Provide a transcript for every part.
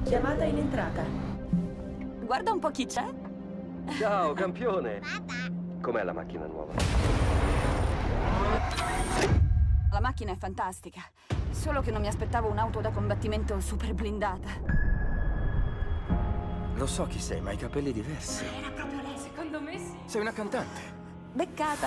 Chiamata in entrata. Guarda un po' chi c'è. Ciao, campione. Com'è la macchina nuova? La macchina è fantastica. Solo che non mi aspettavo un'auto da combattimento super blindata. Lo so chi sei, ma hai capelli diversi. Era proprio lei, secondo me sì. Sei una cantante. Beccata.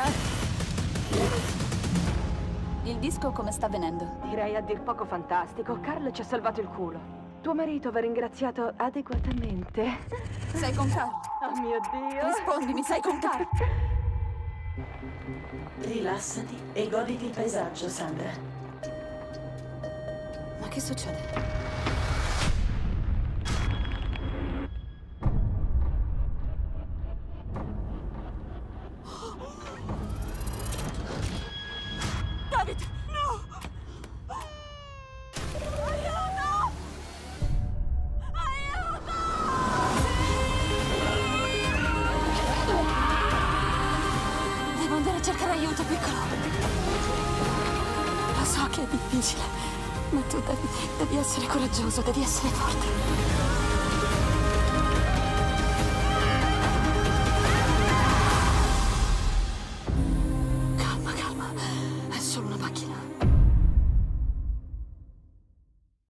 Il disco come sta venendo? Direi a dir poco fantastico. Carl ci ha salvato il culo. Tuo marito va ringraziato adeguatamente. Sei con Carl? Oh mio Dio! Rispondimi, sei con Carl? Rilassati e goditi il paesaggio, Sandra. Ma che succede? David, no! Aiuto! Aiuto! Devo andare a cercare aiuto, piccolo. Lo so che è difficile, ma tu devi essere coraggioso, devi essere forte.